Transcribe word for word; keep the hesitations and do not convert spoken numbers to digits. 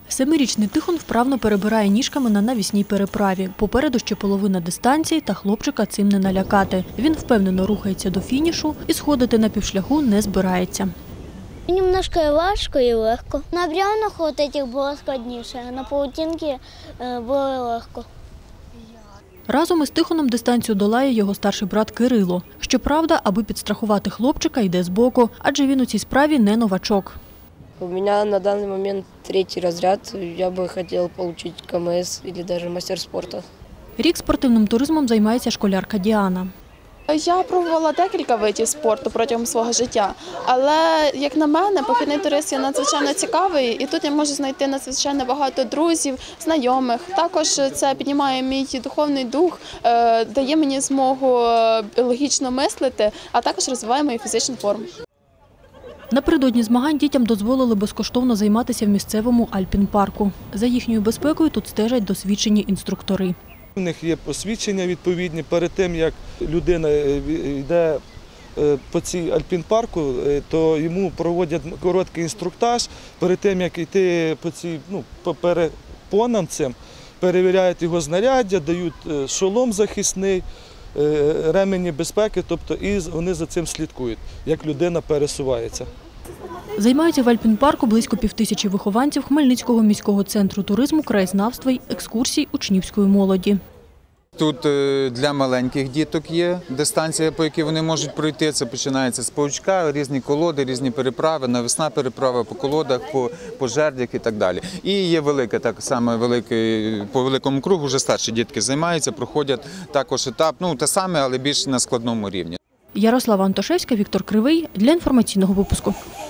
Семирічний Тихон вправно перебирає ніжками на навісній переправі. Попереду ще половина дистанції, та хлопчика цим не налякати. Він впевнено рухається до фінішу і сходити на півшляху не збирається. Немножко і важко, і легко. На бревнах от этих було складніше, а на паутинці було легко. Разом із Тихоном дистанцію долає його старший брат Кирило. Щоправда, аби підстрахувати хлопчика, йде збоку, адже він у цій справі не новачок. У меня на данный момент третий разряд. Я бы хотел получить ка ем ес или даже мастер спорта. Рік спортивним туризмом займається школярка Діана. Я пробувала декілька видів спорту протягом свого життя, але, як на мене, похідний турист є надзвичайно цікавий, і тут я можу знайти надзвичайно багато друзів, знайомих. Також це піднімає мій духовний дух, дає мені змогу логічно мислити, а також розвиває мою фізичну форму. Напередодні змагань дітям дозволили безкоштовно займатися в місцевому альпінпарку. За їхньою безпекою тут стежать досвідчені інструктори. У них є посвідчення відповідні. Перед тим, як людина йде по цій альпінпарку, то йому проводять короткий інструктаж. Перед тим, як йти по цій, ну, по перепонам цим, перевіряють його знаряддя, дають шолом захисний, ремені безпеки, тобто і вони за цим слідкують, як людина пересувається. Займаються в альпінпарку близько півтисячі вихованців Хмельницького міського центру туризму, краєзнавства й екскурсій учнівської молоді. Тут для маленьких діток є дистанція, по якій вони можуть пройти. Це починається з паучка, різні колоди, різні переправи, навісна переправа по колодах, по, по жердях і так далі. І є велика, так само великий, по великому кругу вже старші дітки займаються, проходять також етап, ну те саме, але більш на складному рівні. Ярослава Антошевська, Віктор Кривий для інформаційного випуску.